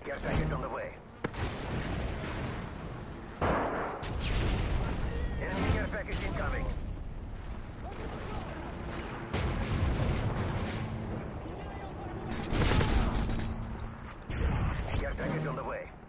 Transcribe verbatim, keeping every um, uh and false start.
Care package on the way. Enemy care package incoming. Care package on the way.